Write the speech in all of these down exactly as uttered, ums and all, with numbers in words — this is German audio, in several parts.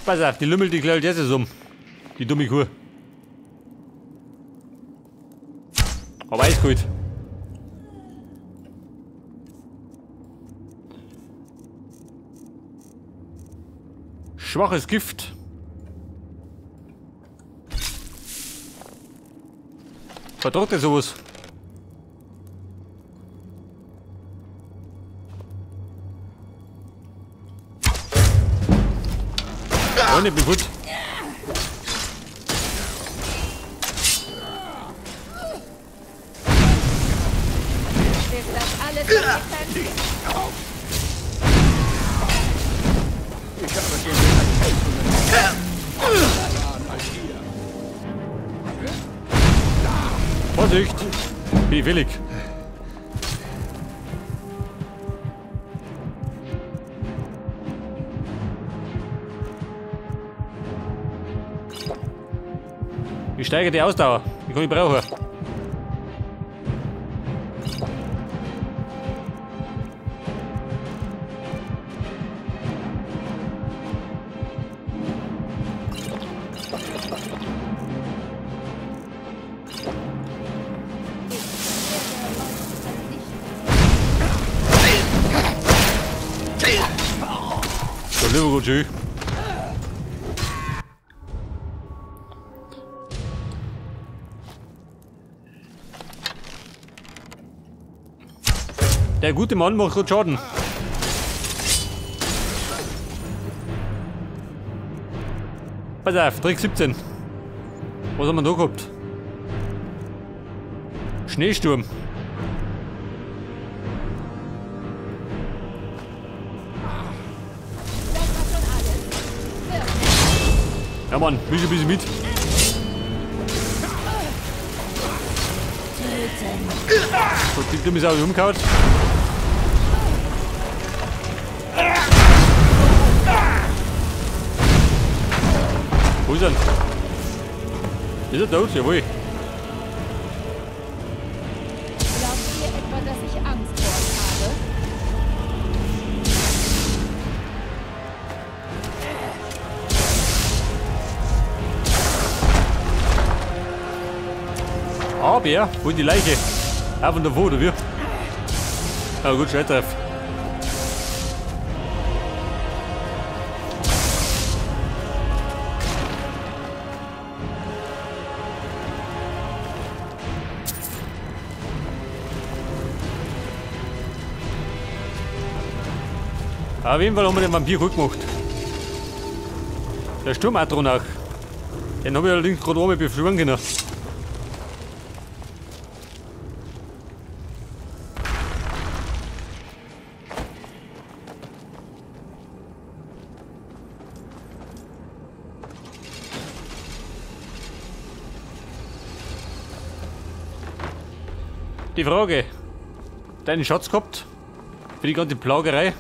Pass auf, die lümmelt die gleich jetzt um. Die dumme Kuh. Aber eiskalt. Schwaches Gift. Verdruckt er sowas? Oh, nicht mit Hut. Vorsicht! Wie willig. Ich steige die Ausdauer. Die kann ich brauchen. So, lieber gut, tschüss. Der gute Mann macht gut Schaden. Pass auf, Trick siebzehn. Was haben wir da gehabt? Schneesturm. Ja Mann, misch ein bisschen mit. So, die dumme Sau umgehauen. Wo ist er? Ist er tot? Jawohl. Glaubt ihr etwa, dass ich Angst vor euch habe? Aber ja, wo die Leiche? Auch von der Wo, oder wie? Aber gut, schnell treff. Auf jeden Fall haben wir den Vampir gut gemacht. Der Sturmatron auch. Den habe ich allerdings gerade einmal beschwören können. Die Frage, deinen Schatz gehabt? Für die ganze Plagerei?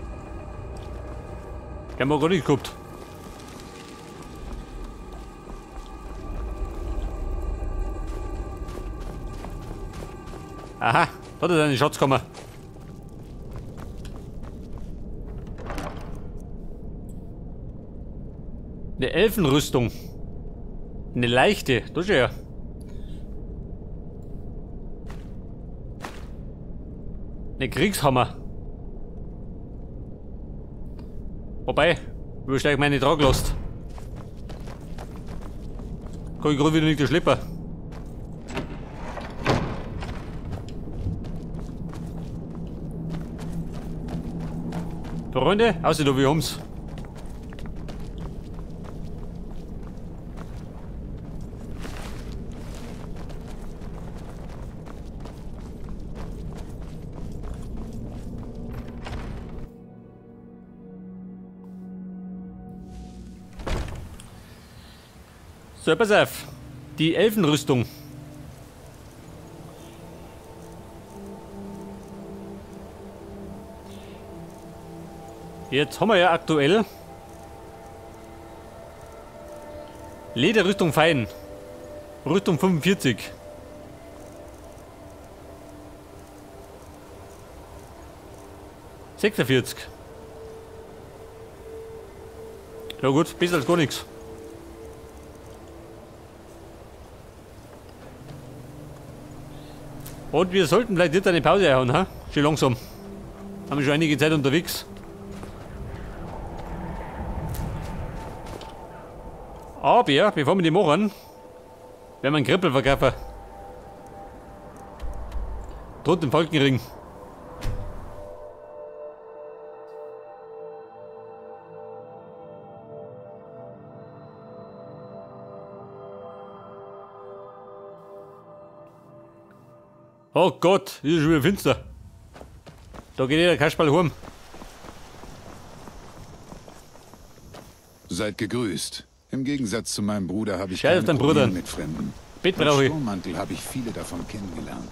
Den haben wir gar nicht gehabt. Aha, da hat er seine Schatzkammer. Eine Elfenrüstung. Eine leichte, da schau her. Eine Kriegshammer. Wobei, übersteig meine Traglast. Kann ich gerade wieder nicht der Schlepper. Freunde, außer da wir haben's. So, pass auf. Die Elfenrüstung. Jetzt haben wir ja aktuell Lederrüstung fein. Rüstung fünfundvierzig. sechsundvierzig. Ja gut, besser als gar nichts. Und wir sollten vielleicht nicht eine Pause einhauen, ha? Schon langsam. Haben wir schon einige Zeit unterwegs. Aber, bevor wir die machen, werden wir einen Krippel verkaufen. Dort im Falkenring. Oh Gott, ist schon wieder finster. Da geht jeder Kasperl heim. Seid gegrüßt. Im Gegensatz zu meinem Bruder habe ich Scheiß auf keine deinen Bruder. Probleme mit Fremden. Bett Mit brauche ich. Sturmmantel habe ich viele davon kennengelernt.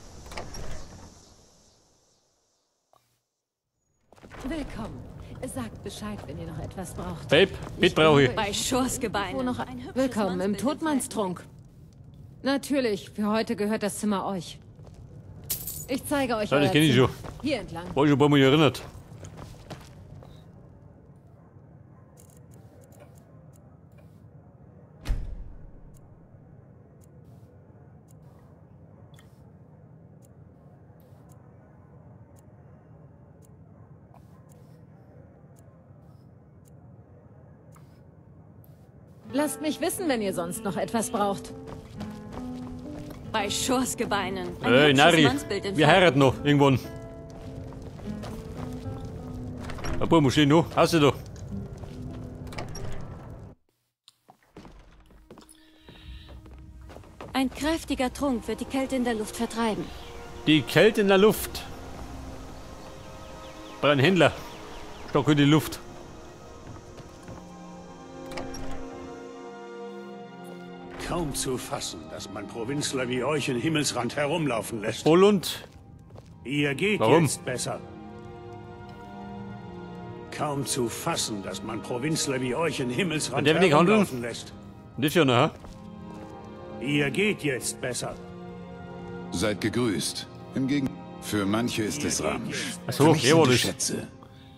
Willkommen. Sagt Bescheid, wenn ihr noch etwas braucht. Babe, Bett brauche ich. Bei Schorsgebeinen. Wo noch ein Willkommen im Todmannstrunk. Natürlich, für heute gehört das Zimmer euch. Ich zeige euch Ja, das euer kenne ich Zimmer. schon. Hier entlang. War ich schon ein paar Mal erinnert. Lasst mich wissen, wenn ihr sonst noch etwas braucht. Bei Schorsgebeinen. Ein Ey, hübsches Nari, Mannsbild in wir Farbe. heiraten noch, irgendwann. Ein paar Mal stehen noch, hast du da. Ein kräftiger Trunk wird die Kälte in der Luft vertreiben. Die Kälte in der Luft. Bei einem Händler. Stock in die Luft. Kaum zu fassen, dass man Provinzler wie euch in Himmelsrand herumlaufen lässt. Vollund. Ihr geht Warum? jetzt besser. Kaum zu fassen, dass man Provinzler wie euch in Himmelsrand Und der will nicht handeln? herumlaufen lässt. Nicht für ha? Ihr geht jetzt besser. Seid gegrüßt. im Gegenteil. Für manche ist es Ramsch. Ach so, Für mich jawohl, sind es das- Schätze.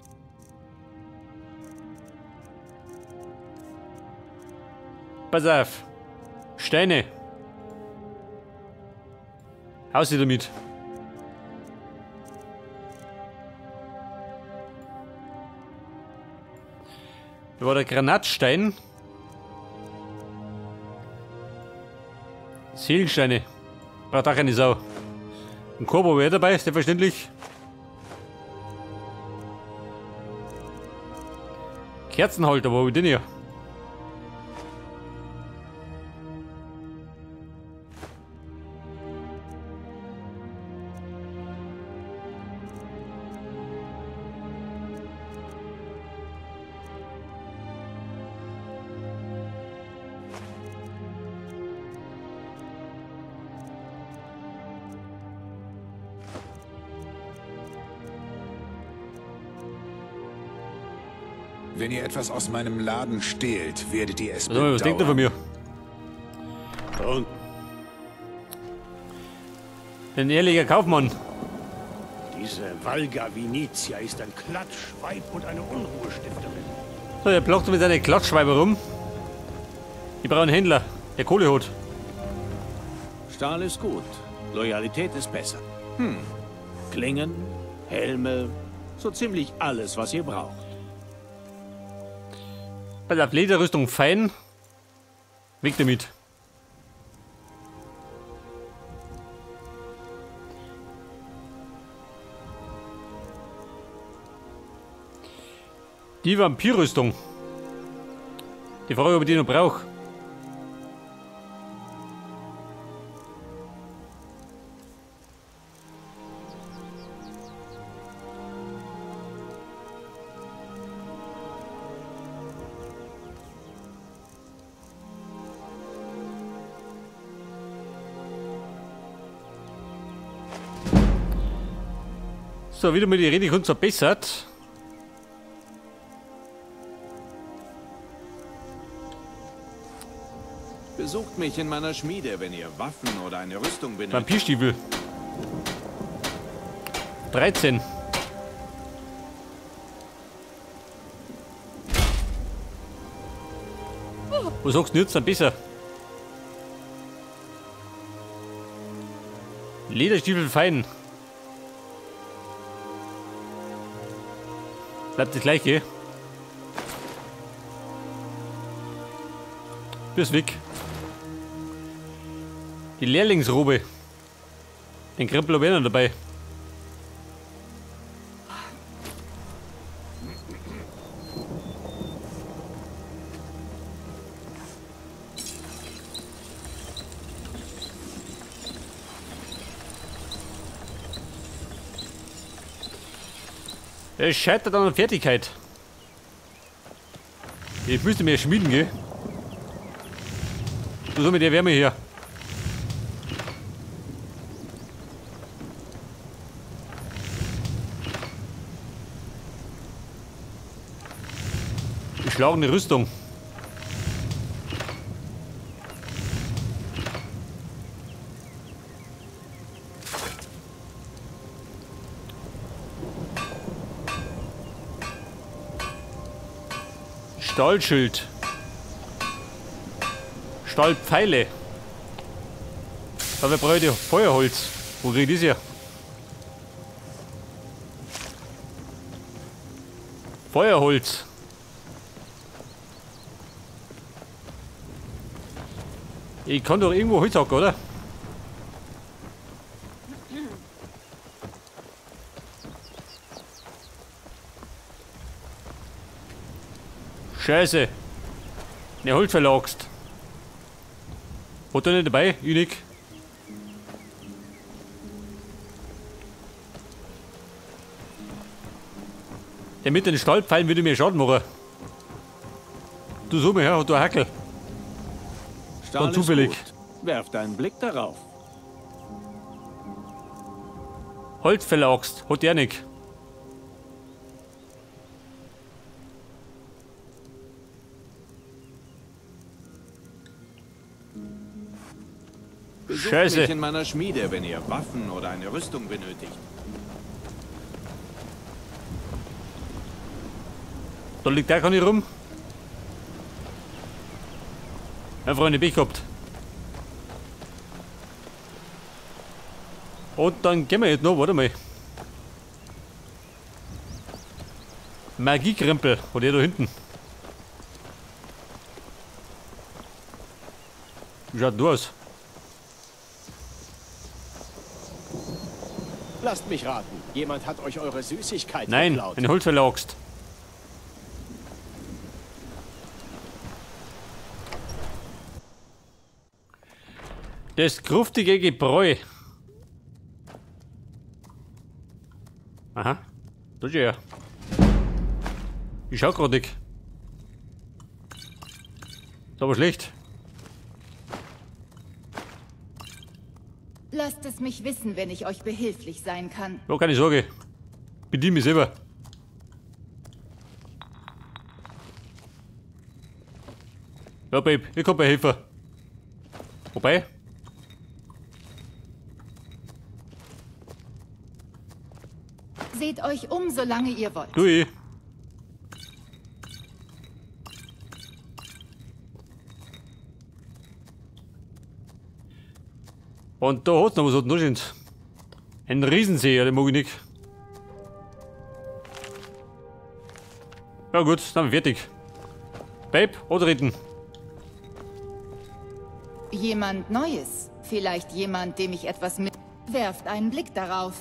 Pass auf. Steine. Haus sie damit. Da war der Granatstein. Seelensteine. Braucht auch keine Sau. Ein Korbo wäre dabei, selbstverständlich. Kerzenhalter, wo hab ich den hier? Wenn ihr etwas aus meinem Laden stehlt, werdet ihr es Also, was denkt ihr von mir? Und Ein ehrlicher Kaufmann. diese Valga Vinizia ist ein Klatschweib und eine Unruhestifterin. So, er blockt mit seiner Klatschschweibe rum. Ich brauche einen Händler, der Kohle hat. Stahl ist gut. Loyalität ist besser. Hm. Klingen, Helme, so ziemlich alles, was ihr braucht. Bei der Lederrüstung fein. Weg damit. Die Vampirrüstung. Die Frage, ob ich die noch brauche. So, wieder mal die Redekunst verbessert. Besucht mich in meiner Schmiede, wenn ihr Waffen oder eine Rüstung benötigt. Vampirstiefel. dreizehn. Was sagst du jetzt dann besser? Lederstiefel fein. Bleibt das gleiche. Bis weg. Die Lehrlingsrobe. Den Krempel habe ich noch dabei. Es scheitert an der Fertigkeit. Ich müsste mehr schmieden, gell? So mit der Wärme hier. Geschlagene Rüstung. Stahlschild. Stahlpfeile. Aber brauche ich Feuerholz. Wo kriege ich das her? Feuerholz. Ich kann doch irgendwo Holz hacken, oder? Scheiße. Ne Holz verlagst. Hat er nicht dabei, Unik? Der mit den Stahlpfeilen würde mir Schaden machen. Du so mal her, hat da ein Hackel. Stahl Dann zufällig. ist gut. Werft einen Blick darauf. Holz verlagst, hat der nicht. Besucht Scheiße. mich in meiner Schmiede, wenn ihr Waffen oder eine Rüstung benötigt. Da liegt der gar nicht rum. Ja, Freunde, Pech gehabt. Und dann gehen wir jetzt noch, warte mal. Magiekrempel, hat der da hinten. Wie schaut du aus? Lasst mich raten. Jemand hat euch eure Süßigkeit Nein, geklaut. wenn du Holz verlagst. Das gruftige Gebräu. Aha, da ist er ja. Ich schau gerade nicht. Ist aber schlecht. Lasst es mich wissen, wenn ich euch behilflich sein kann. Ja, keine Sorge. Bediene mich selber. Ja, Babe, ich kann bei helfen. Wobei? Seht euch um, solange ihr wollt. Du ich. Und da hat's noch was unten drin. Ein Riesensee, ja, den mag ich nicht. Ja gut, dann sind wir fertig. Babe, antreten. Jemand Neues. Vielleicht jemand, dem ich etwas mit... Werft einen Blick darauf.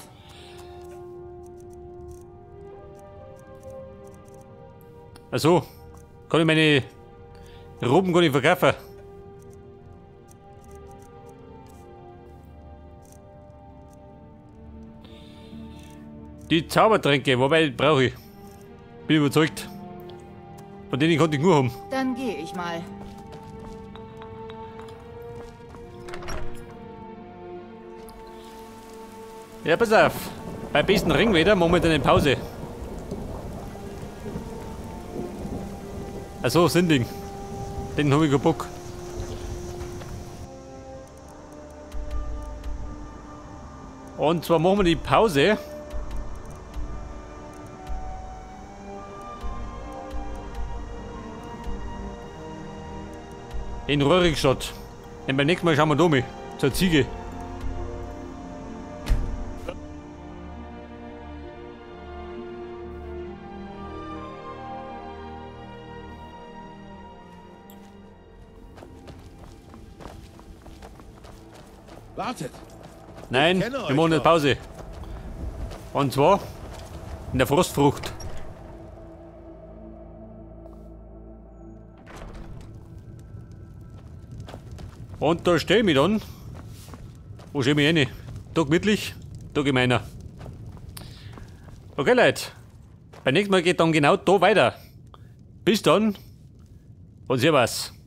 Also, kann ich meine Roben gar nicht verkaufen. Die Zaubertränke, wobei brauche ich. Bin überzeugt. Von denen konnte ich nur haben. Dann gehe ich mal. Ja, pass auf. Bei besten Ringwetter machen wir dann eine Pause. Achso, Sinding. Den habe ich keinen Bock. Und zwar machen wir die Pause. In Röhringstadt. Und beim nächsten Mal schauen wir da mal. Zur Ziege. Wartet! Nein, kenne euch wir machen eine doch. Pause. Und zwar in der Frostfrucht. Und da stehe ich mich dann. Wo stehe ich mich rein? Da gemütlich, da gemeiner. Okay, Leute. Beim nächsten Mal geht dann genau da weiter. Bis dann und servus.